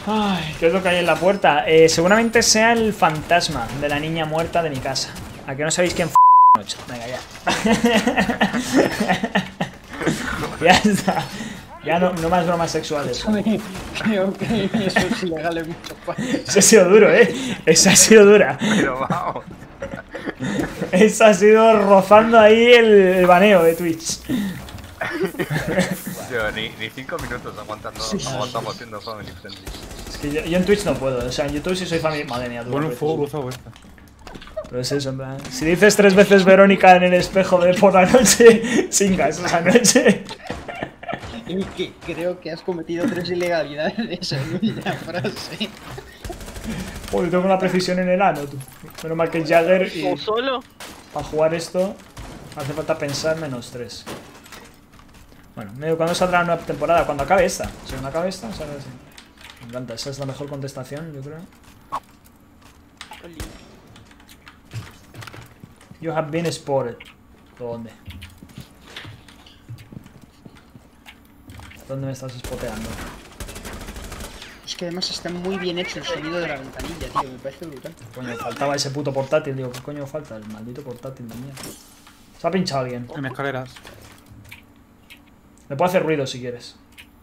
Ay, ¿qué es lo que hay en la puerta? Seguramente sea el fantasma de la niña muerta de mi casa. ¿A que no sabéis quién noche? Venga, ya. Ya está. Ya no más bromas sexuales. Creo que eso es ilegal en muchos países. Eso ha sido duro, ¿eh? Esa ha sido dura. Pero vamos. Eso ha sido rozando ahí el baneo de Twitch. Tío, ni 5 minutos aguantamos siendo family friendly. Es que yo en Twitch no puedo. O sea, en YouTube sí soy family... Madre mía, duro. Bueno, fuego cruzado esta. Pero es eso, en plan... Si dices 3 veces Verónica en el espejo de por la noche, singas esa noche. Y que creo que has cometido 3 ilegalidades en una frase. Joder, tengo una precisión en el ano, tú. Menos mal que Jagger y... ¿O solo? Para jugar esto hace falta pensar -3. Bueno, medio cuando saldrá la nueva temporada, cuando acabe esta. Si cuando acabe esta, sale así. Me encanta, esa es la mejor contestación, yo creo. You have been spotted. ¿Dónde? ¿Dónde me estás spoteando? Es que además está muy bien hecho el sonido de la ventanilla, tío. Me parece brutal. Coño, faltaba ese puto portátil. Digo, ¿qué coño falta? El maldito portátil de mierda. Se ha pinchado alguien. En escaleras. Le puedo hacer ruido si quieres.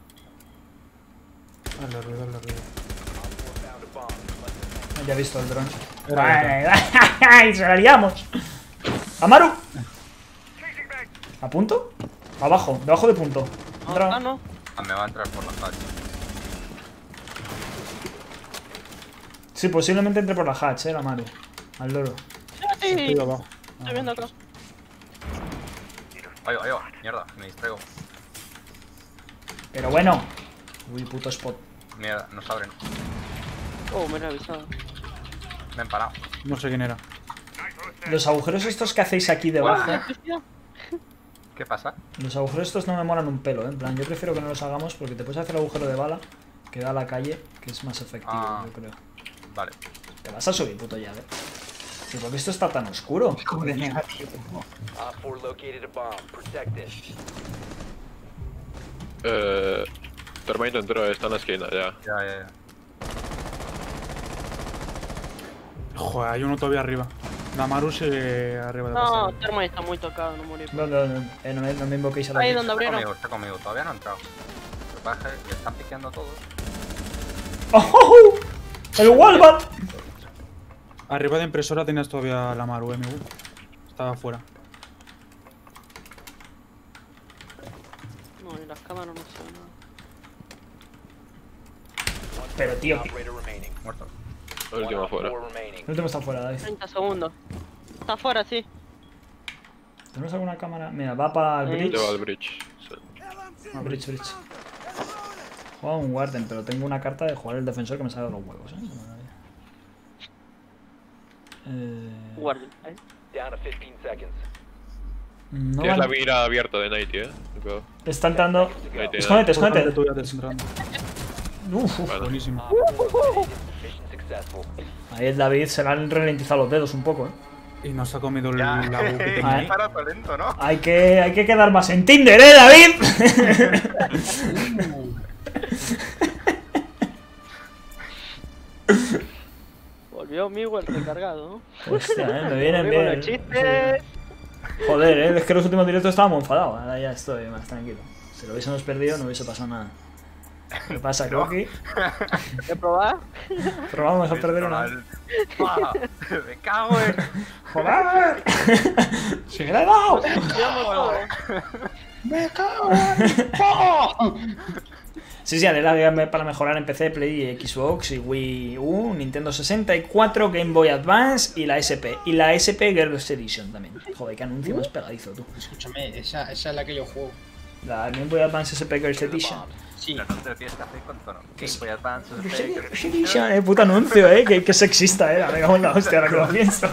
Hazle ruido, hazle ruido. Ya he visto el dron. Era ¡Y se la liamos! ¡Amaru! ¿A punto? Abajo, debajo de punto. Entra. Ah, no. Me va a entrar por la hatch. Sí, posiblemente entre por la hatch, el Amaru. Al loro. Sí, Estoy abajo. estoy viendo acá. Ahí va, mierda, me distraigo. Pero bueno. Uy, puto spot. Mierda, nos abren. Oh, me he avisado. Me han parado. No sé quién era. Los agujeros estos que hacéis aquí debajo. ¿Qué pasa? Los agujeros estos no me molan un pelo, ¿eh? En plan, yo prefiero que no los hagamos porque te puedes hacer agujero de bala que da a la calle, que es más efectivo, yo creo. Vale. Te vas a subir, puto llave. ¿Y por qué esto está tan oscuro? Como de negativo. Termite entró, está en la esquina, ya. Ya. Joder, hay uno todavía arriba. La Maru sigue arriba de No, pasar. Termo está muy tocado, no morir. No me invoquéis a la Ahí gente. donde abrieron. Está conmigo, todavía no ha entrado. Lo que pasa es que están piqueando todos. ¡Oh! ¡El Walbat! Arriba de impresora tenías todavía la Maru, MU. Estaba afuera. No, en las cámaras no se ve nada. Pero tío, Muerto. El último afuera. el último está fuera, David. 30 segundos. Está afuera, sí. ¿Tenemos alguna cámara? Mira, va para el bridge. Lleva al bridge. Sí. Bridge. Juega un Warden, pero tengo una carta de jugar el defensor que me sale de los huevos, Guardia. Ahí. No Tienes van- la mira abierta de Nighty, Cuidado. Está entrando. Nighty, Escóndete, Por parte escóndete. tuya te están entrando. Uf. Bueno. Buenísimo. Ahí el David se le han ralentizado los dedos un poco, Y nos ha comido Ya. la bu que Ay. tenía. Para talento, ¿no? Hay que quedar más en Tinder, David. Volvió Miguel recargado, ¿no? Hostia, me vienen Volvió con bien. los chistes. Joder, es que los últimos directos estábamos enfadados. Ahora ya estoy más tranquilo. Si lo hubiésemos perdido no hubiese pasado nada. ¿Qué pasa, Croqui? ¿Qué probar? Probamos a perder una. ¡Ah! Me cago en. ¡Joder! ¡Se me la he dado! Tiramos todo. ¡Me cago en todo! Sí, era para mejorar en PC, Play, Xbox y Wii U, Nintendo 64, Game Boy Advance y la SP. Y la SP Girls Edition también. Joder, qué anuncio más pegadizo, tú. Escúchame, esa es la que yo juego. La Game Boy Advance SP Girls Edition. Sí. No te tienes que hacer con tono. Game Boy Advance. Girls Edition, puto anuncio, qué sexista, me cago en la hostia, ahora que lo pienso.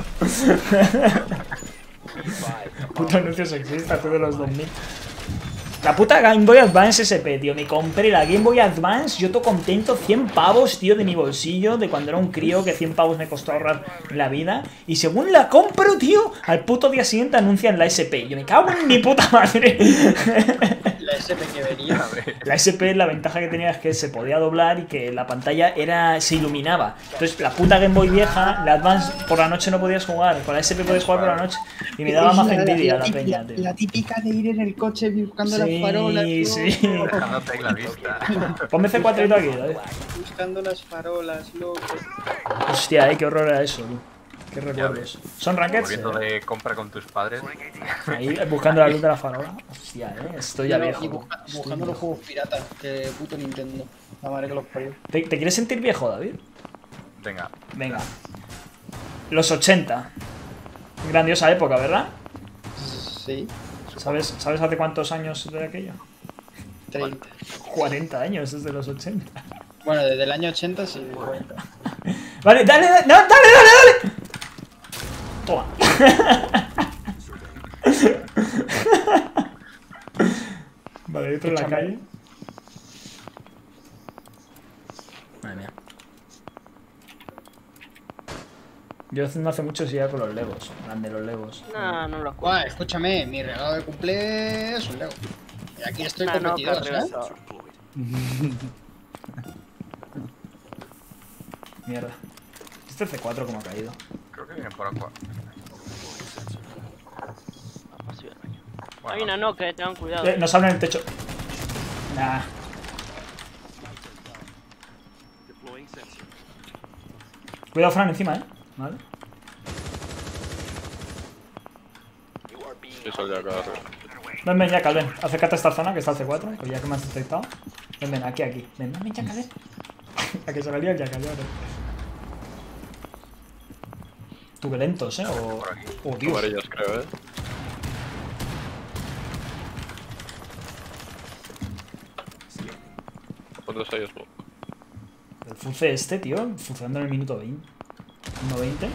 Puto anuncio sexista, tú de los 2000. La puta Game Boy Advance SP, tío. Me compré la Game Boy Advance, yo todo contento, 100 pavos, tío, de mi bolsillo, de cuando era un crío, que 100 pavos me costó ahorrar en la vida. Y según la compro, tío, al puto día siguiente anuncian la SP. Yo me cago en mi puta madre. La SP que venía. La SP, la ventaja que tenía es que se podía doblar y que la pantalla se iluminaba. Entonces, la puta Game Boy vieja, la Advance, por la noche no podías jugar. Con la SP podías jugar por la noche. Y me daba más envidia la peña, tío. La típica de ir en el coche buscando las farolas. Sí, ¿no? sí. Dejándote ahí la vista. Ponme C4 aquí, ¿vale? Buscando las farolas, loco. Hostia, qué horror era eso, tío. Qué recuerdos. ¿Son rankeds? Volviendo de compra con tus padres. Ahí, buscando la luz de la farola. Hostia, estoy ya Y viejo. buscando los juegos piratas. Que puto Nintendo. La madre que los parió. ¿Te quieres sentir viejo, David? Venga. Venga. Los 80. Grandiosa época, ¿verdad? Sí, ¿Sabes hace cuántos años de aquello? 30. 40 años desde los 80. Bueno, desde el año 80 sí. Vale, dale, no, dale. Toma. Vale, hay otro en la calle. Madre mía. Yo no hace mucho sí iba con los Legos. Grande los Legos. No, no lo Guau, escúchame, mi regalo de cumple es un Lego. Y aquí estoy con no, 22, ¿eh? Carrizo. Mierda. Este C4 como ha caído. Creo que vienen por agua. Hay una no que tengan cuidado. Nos abren el techo. Nah. Cuidado, Fran, encima, Vale. Eso de acá arriba. Ven, Jackal, ven. Acércate a esta zona que está el C4, pues ya que me has detectado. Ven, aquí. Ven, Jackal, ven. A que se me lía el Jackal, ya ves. Tú que lentos, o... Oh, Dios. Amarillas, creo, ¿Cuántos hay, Smoke? El fuce este, tío, funcionando en el minuto 20. 1.20.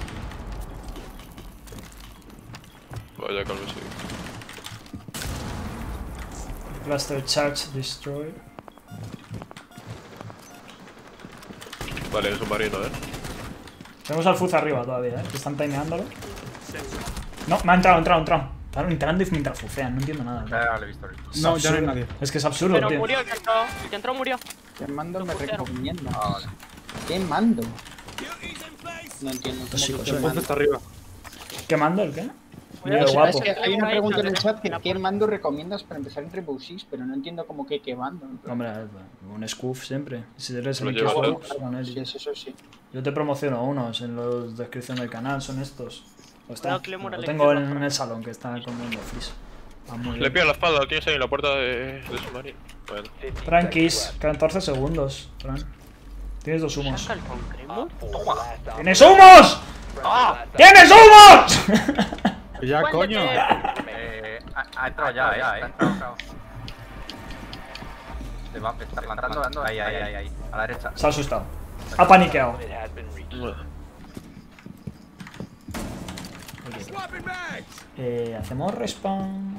Vaya con sí. Cluster charge destroyed. Vale, es un marino, Tenemos al fuce arriba todavía, que están timeándolo. No, me ha entrado. Están entrando y mientras fucean, no entiendo nada. Ya lo he visto. No, ya no hay nadie. Es que es absurdo, Pero tío. murió el que entró murió. ¿Qué mando me Pusieron. recomienda? Ah, vale. ¿Qué mando? No entiendo. Pues sí, ¿Cómo pues que sí. qué El está arriba. ¿Qué mando el qué? Cuidado, Mira, guapo. Es que hay una Ahí, pregunta en el ahí, chat que la ¿qué mando recomiendas para empezar en Rainbow Six? Pero no entiendo cómo que qué mando. Hombre, un scoof siempre. Si eres Lo el llevas juego, todos. con él. Sí, eso sí. Yo te promociono unos en la descripción del canal, son estos. O está. Cuidado, Clemur, Lo al tengo izquierda. en el salón que está comiendo fris. Ah, muy Le bien. pido la espalda, lo tienes ahí en la puerta de submarino. Bueno. Tranquis, 14 segundos, Fran. Tienes 2 humos. Saca el con Cremo. ¡Tienes humos! ¡Tienes humos! Ya, coño. Ha entrado ya, ha entrado. Se va a estar plantando. Ahí. A la derecha. Se ha asustado. Ha paniqueado. Hacemos respawn.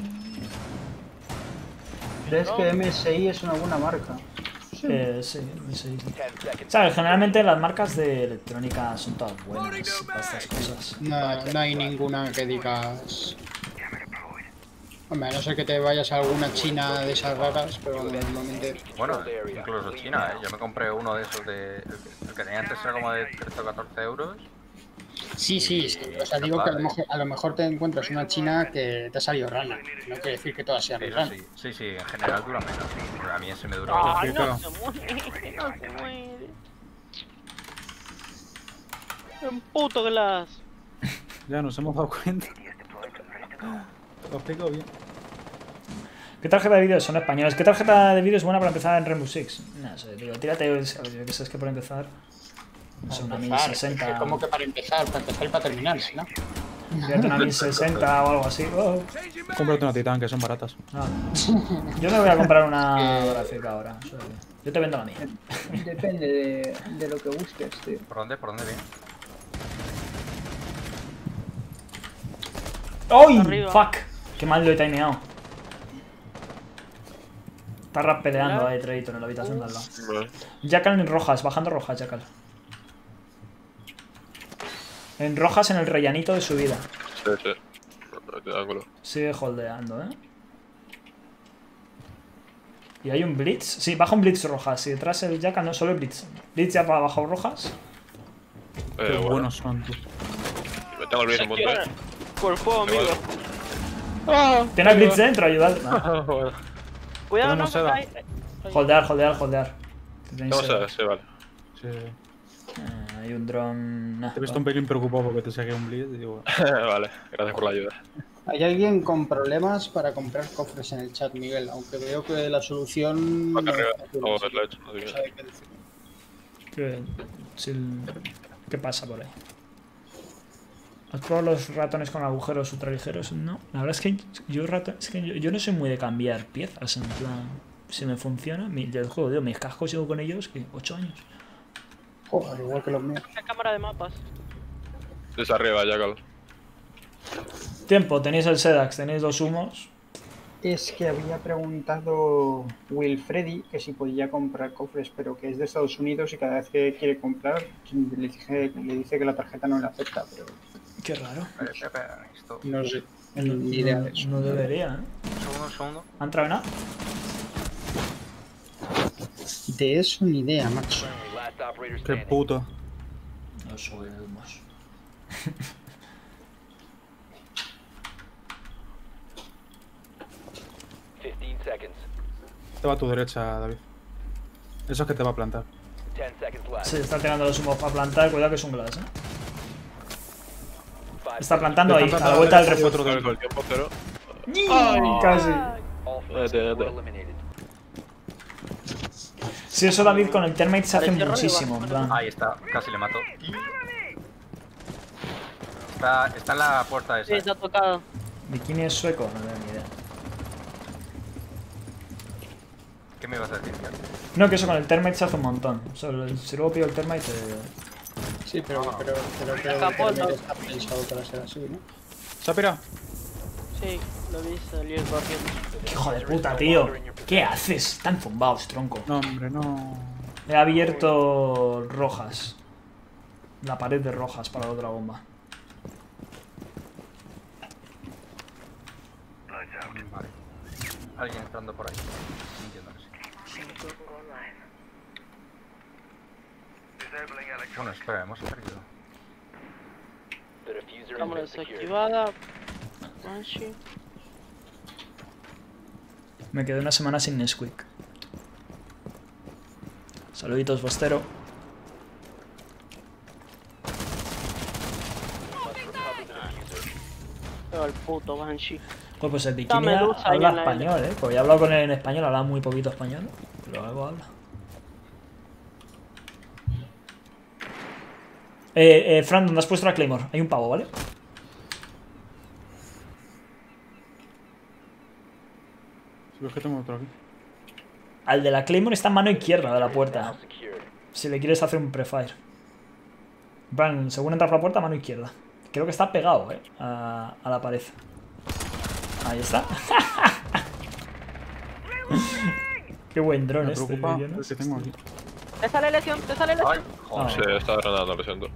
¿Crees que MSI es una buena marca? Sí. ¿Sabes? Generalmente las marcas de electrónica son todas buenas para estas cosas. No hay ninguna que digas... Hombre, a no ser que te vayas a alguna china de esas raras, pero normalmente... Bueno, incluso China, Yo me compré uno de esos de... El que tenía antes era como de 13 o 14 euros. Sí. O sea, digo que a lo mejor te encuentras una china que te ha salido rana. No quiere decir que todas sean ranas. Sí, en general dura menos. Pero a mí ese me duró. ¡Ay, no Claro. se muere! No se muere. Un puto glass. Ya nos hemos dado cuenta. Lo explico bien. ¿Qué tarjeta de vídeo son españolas? ¿Qué tarjeta de vídeo es buena para empezar en Rainbow Six? No sé, digo, tírate, yo que sé, es que por empezar. No sé, una 1060. ¿Cómo que para empezar? Para empezar y para terminar, si no. Tírate una 1060 o algo así. Oh. Cómprate una Titan, que son baratas. Ah. Yo me voy a comprar una gráfica ahora. O sea, yo te vendo la mía. Depende de lo que busques, tío. ¿Por dónde viene? ¡Ay! Arriba. ¡Fuck! Qué mal lo he timeado. Está rap peleando ahí, Traitor, en la habitación de al lado. Vale. Jackal en rojas, bajando rojas, Jackal. En rojas en el rellanito de subida. Sí. Ángulo. Sigue holdeando, Y hay un Blitz. Sí, baja un Blitz rojas. Y detrás el Jackal, no solo el Blitz. Blitz ya para abajo rojas. Qué bueno. buenos son, tú. Me tengo el Blitz en punto, Por fuego, amigo. Tiene el Blitz dentro, ayudad. No. Bueno. Cuidado, no Tenemos seda. cae. Holdear, holdear, holdear. Tenéis, Vamos a ver, sí, vale. Sí. hay un dron. Nah, Te he visto un pelín preocupado porque te saqué un blitz y digo... Vale, gracias por la ayuda. Hay alguien con problemas para comprar cofres en el chat, Miguel, aunque veo que la solución... Acá arriba, no vamos a ver la hecho, no sé qué. sabe qué decir. ¿Qué pasa por ahí? ¿Has probado los ratones con agujeros ultraligeros? No. La verdad es que yo no soy muy de cambiar piezas, en plan... Si me funciona, ya el juego, tío, mis cascos llevo con ellos que 8 años. Joder, igual que los míos. La cámara de mapas. Desde arriba, Jackal. Tiempo, tenéis el Sedax, tenéis 2 humos. Es que había preguntado Wilfredi que si podía comprar cofres, pero que es de Estados Unidos y cada vez que quiere comprar le dice que la tarjeta no le acepta, pero Qué raro. Espera, esto. no sé, ni idea de eso. No debería, ¿eh? Un segundo. ¿Ha entrado nada? De eso ni idea, macho. Qué puto. No subimos. Te va a tu derecha, David. Eso es que te va a plantar. Sí, está tirando los humos para plantar. Cuidado que es un glass, ¿eh? Está plantando ahí, a la vuelta del refuerzo. Otro con el tiempo, cero. Casi. Vete. Sí, eso David con el Termite se hace Parece rollo, muchísimo, en plan. Ahí está, casi le mato. Está en la puerta Sí, esa. está tocado. ¿Bikini es sueco? No tengo ni idea. ¿Qué me ibas a decir, tío? No, que eso con el Termite se hace un montón. O sea, si luego pido el Termite... Sí, pero creo que Capota. está pensado para ser así, ¿no? ¿Se ha pirado? Sí, lo vi salir corriendo. Hijo de puta, tío. ¿Qué haces? Están zumbados, tronco. No, hombre, no. He abierto rojas. La pared de rojas para la otra bomba. Vale. Alguien entrando por ahí. Entiendo que sí. Bueno, espera, hemos perdido. Cámara desactivada. Banshee. Me quedé una semana sin Nesquik. Saluditos, Bostero. Pero el puto Banshee. Joder, pues el Está bikini Medusa ahí habla en la español, Pues he hablado con él en español, habla muy poquito español. Pero algo habla. Fran, ¿dónde has puesto la Claymore? Hay un pavo, ¿vale? Si ves que tengo otro aquí. Al de la Claymore está en mano izquierda de la puerta. Si le quieres hacer un prefire. En plan, según entras por la puerta, mano izquierda. Creo que está pegado, a la pared. Ahí está. Qué buen dron Me este. preocupa vídeo, ¿no? el que tengo aquí. Te sale lesión, te sale lesión. Ay, joder. Se está granando, lo siento.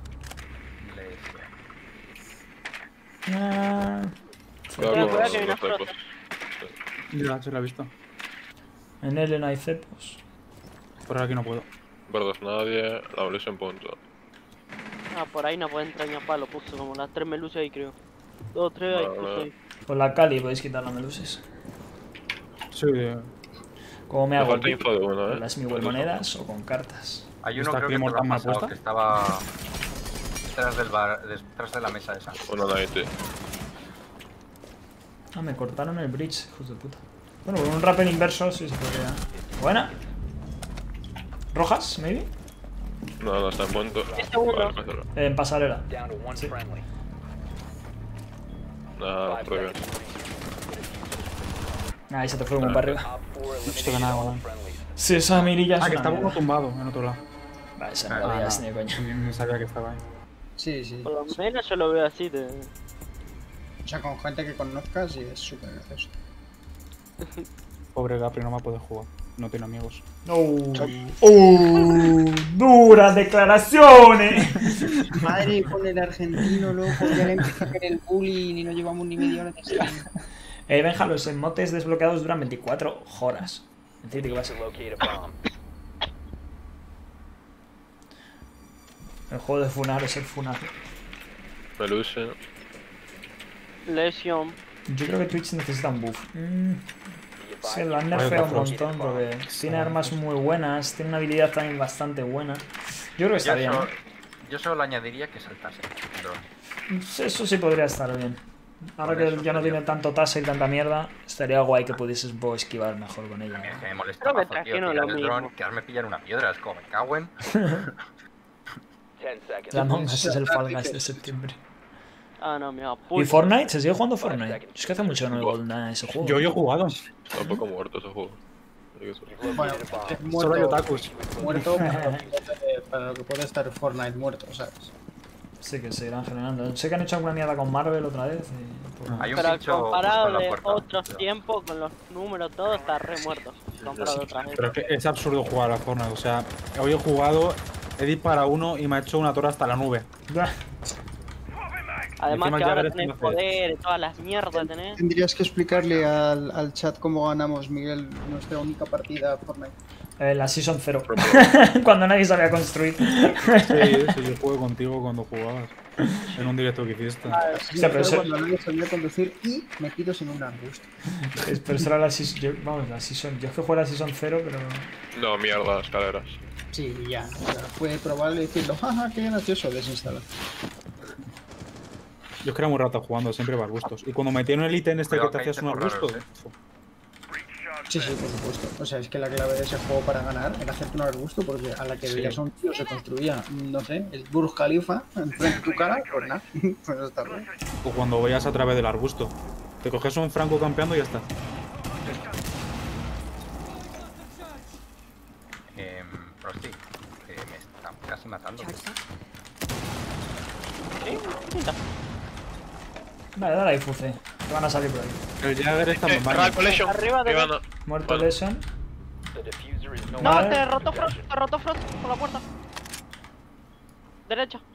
Ah, Cuidado cuidado que viene los cepos. Ya, se lo he visto. en él no hay cepos. Por aquí no puedo. Verdos nadie, la blitz en punto. Ah, por ahí no puede entrar ni a palo, puso como las 3 melusas ahí creo. 2, 3 ahí Vale, puso vale. ahí. Con la Cali podéis quitar las meluses. Sí, ¿Cómo me Me hago el falta VIP? info de uno, ¿Con las Miguel monedas o con cartas? Hay uno ¿Está creo que te Claymore lo ha tan mal pasado, puesta? que estaba detrás del bar, detrás de la mesa esa. 190. Ah, me cortaron el bridge, hijos de puta. Bueno, con un rappel inverso sí se podría. Buena. ¿Rojas, maybe? No está en punto. 10 segundos. Vale, me cerró. En pasarela. Sí. Nada, todo bien. Ahí se te fue como para arriba. no estoy de nada, weón. Sí, esa mirilla es Ah, que una estaba uno mierda. tumbado en otro lado. Vale, esa no la veías ni de coña. Ni sabía que estaba ahí. Sí, sí. Por lo menos yo lo veo así de... O sea, con gente que conozcas y es súper gracioso. Pobre Gapri no va a poder jugar. No tiene amigos. ¡Duras declaraciones! Madre, con el argentino, loco, ya le empieza a caer el bullying y no llevamos ni media hora de estar. Benja, los emotes desbloqueados duran 24 horas. Decirte que pasa. El juego de funar es el funar. Melusion. Lesion. Yo creo que Twitch necesita un buff. Sí, lo han nerfeado un montón porque tiene armas muy buenas, tiene una habilidad también bastante buena. Yo creo que está bien, ¿no? Yo solo le añadiría que saltase el dron. Eso sí podría estar bien. Ahora que ya no tiene tanto tasa y tanta mierda, estaría guay que pudieses un poco esquivar mejor con ella. Es que me molesta Pero me mazo, tío, trajeron tirar lo el dron, mismo. quedarme pillar una piedra, es como me cago en... La Among Us es el Fall Guys de septiembre. Ah, no, mira, ¿Y pulso. Fortnite? ¿Se sigue jugando Fortnite? Es que hace mucho que no me a ese juego. Yo he jugado. Está un poco muerto ese juego. Bueno, Solo hay muerto, otakus. muerto para lo que puede estar Fortnite muerto, ¿sabes? Sí que se irán generando. Sé que han hecho alguna mierda con Marvel otra vez. Hay un Pero pincho justo comparado en la de puerta. otros Cuidado. tiempos, con los números, todo está re muerto. Comparado a otras Pero veces. es que es absurdo jugar a Fortnite. O sea, hoy he jugado, he disparado uno y me ha hecho una torre hasta la nube. Además encima que ya ahora verás tenés cómo hacer. poder y todas las mierdas tenés. Tendrías que explicarle al chat cómo ganamos, Miguel, nuestra única partida a Fortnite. La Season 0. Cuando nadie sabía construir. Sí, yo jugué contigo cuando jugabas. En un directo que hiciste. Hostia, pero eso- Cuando nadie sabía conducir y me quito sin un arbusto. Pero eso era la Season. Vamos, la Season. Yo es que jugué la Season 0, pero. No, mierda, escaleras. Sí, ya. O sea, fue probable decirlo, jaja, qué gracioso, desinstalar. Yo es que era muy rato jugando, siempre va a gustos. Y cuando metieron el ítem este Cuidado que te que hay hacías un tempos arbusto. raros, Sí, sí, por supuesto. O sea, es que la clave de ese juego para ganar era hacerte un arbusto porque a la que Sí. veías a un tío se construía, no sé, el Burj Khalifa enfrente de tu cara, pues nada, pues está bien. O cuando veías a través del arbusto. Te coges un franco campeando y ya está. Frosty, que me están casi matando. Vale, dale ahí, Fuce. Que van a salir por ahí. El Jagger está en baño. Collection. Arriba de- Arriba no. Muerto Vale. Lesion. No, Vale. te rotó Frost por la puerta. Derecha,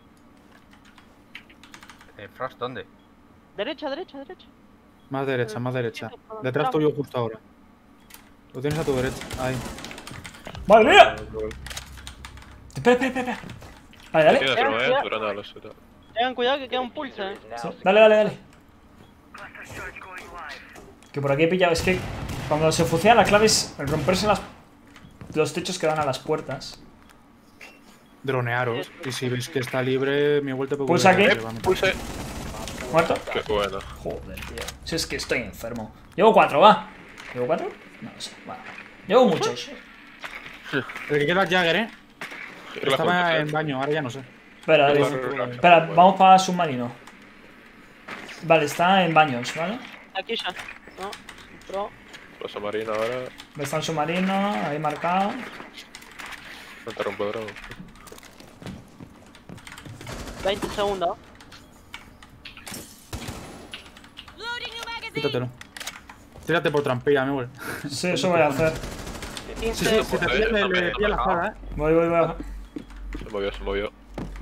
Frost, ¿dónde? derecha. Más derecha, más derecha. Detrás tuyo justo ahora. Lo tienes a tu derecha. Ahí. ¡Madre mía! Espera. Vale, dale. Tienes uno, durante a los Tengan cuidado que queda un pulso, Sí, dale. Que por aquí he pillado. Es que cuando se fucea la clave es romperse los techos que dan a las puertas. Dronearos. Y si veis que está libre, mi vuelta puede Pulsa aquí. Pulse. ¿Muerto? Qué bueno. Joder, tío. Si es que estoy enfermo. Llevo 4, va. ¿Llevo 4? No lo sé. Va. Llevo muchos. El que queda es Jagger, Que la Estaba juntas, en baño, ahora ya no sé. Espera, Claro, dice. claro. Espera, vamos para submarino. Vale, está en baños, ¿vale? Aquí ya. No, entró. Pasa marina ahora. Está en submarino, ahí marcado. No te rompo dragón. 20 segundos. Quítatelo. Tírate por trampilla, mi güey. Sí, eso voy a hacer. 15. Si te pillas, le pillas la espada, Voy. Se movió.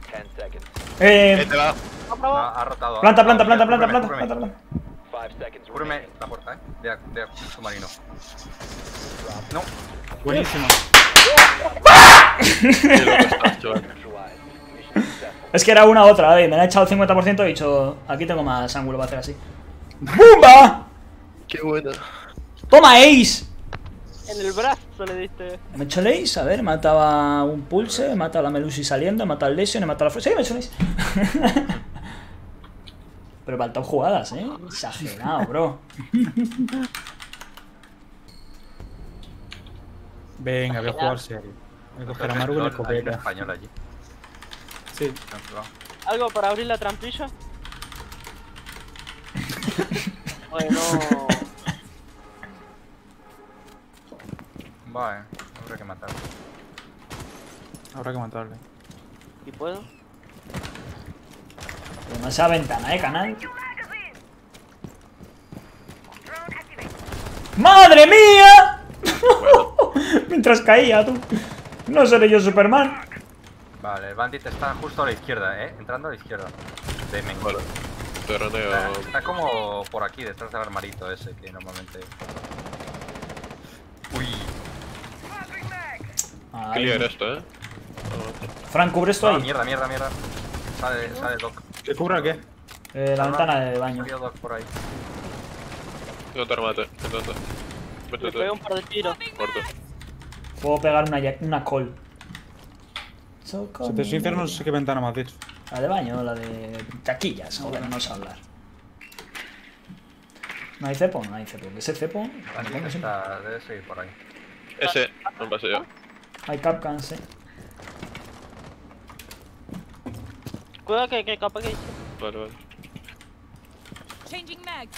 Te va. No, probó. Ha rotado. Planta. Cúbreme la puerta, de submarino. No. Buenísimo. Qué loco estás, chaval. Es que era una u otra, me la he echado al 50% y he dicho, aquí tengo más ángulo para hacer así. ¡Bumba! Qué bueno. ¡Toma, Ace! En el brazo le diste. Me he hecho el Ace, a ver, he matado a un Pulse, he matado a la Melusi saliendo, he matado al Lesion, he matado a la... Sí, me he hecho el Ace. Pero faltan jugadas, exagerado, bro. Venga, voy a jugar serio. Voy a coger a Maru con la Hay un escopeta. español allí. Sí. ¿Algo para abrir la trampilla? Bueno. Vale, habrá que matar. Habrá que matarle. ¿Y puedo? Demasiada ventana, canal. ¡Madre mía! Mientras caía, tú. No seré yo Superman. Vale, el bandit está justo a la izquierda, entrando a la izquierda. De Mengo. Vale. Terraneo. Está como por aquí, detrás del armarito ese que normalmente. Uy. Ahí. Clear esto, Fran, cubre esto Ah, ahí. mierda. Sale Doc. ¿Que cubra qué? La ventana de baño. Salió Doc por ahí. No te remate, intenta. Le Métete. pego un par de tiros. Muerto. Puedo pegar una call. Si te soy sincero, no sé qué ventana me has dicho. La de baño, la de taquillas, joder, no sé hablar. ¿No hay cepo? No hay cepo. ¿Ese cepo? Así que debe seguir por ahí. Ese, no pasé yo. Hay capcans, Cuidado que capaz que... Vale, vale. Changing mag.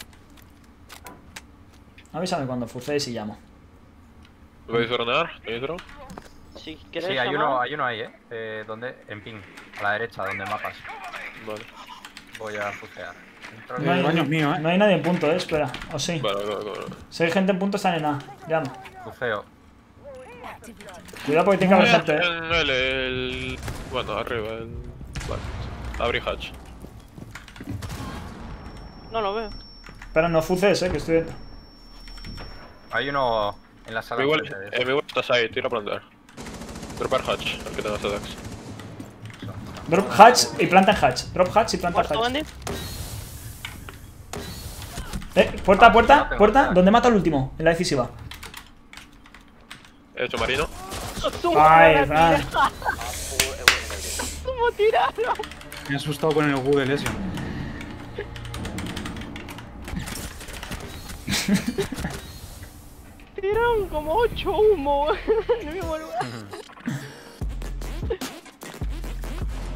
Avísame cuando fucees y llamo. ¿Lo vais a dronear? ¿Tenéis drone? Si quieres Sí, hay llamar, uno ahí, ¿Dónde? En ping. A la derecha, donde mapas. Vale. Voy a fusear. Entro No hay, El baño es mío, no hay nadie en punto, espera. O sí. Vale, vale. Si hay gente en punto, están en A. Llamo. Buceo. Cuidado porque tiene que haber gente, En el... Bueno, arriba, el... Vale. Abrí hatch. no lo veo. Espera, no fucees, que estoy dentro. Hay uno en la sala. Igual, enfrente de igual estás ahí, tira a plantar. Dropar hatch, el que tengas attacks. Drop hatch y planta en hatch. Drop hatch y planta ¿Muerto, hatch. Andy? Puerta. ¿Dónde mata al último? En la decisiva. He hecho marino. Ay, Fran. ¿Cómo tiraron? Me he asustado con el Google ese. Tiraron como 8 humo en el mismo lugar.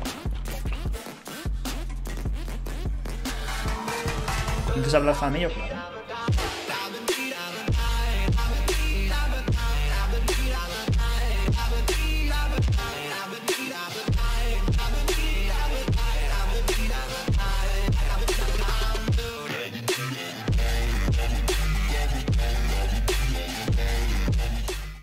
¿Entonces hablar Jamillo? Claro.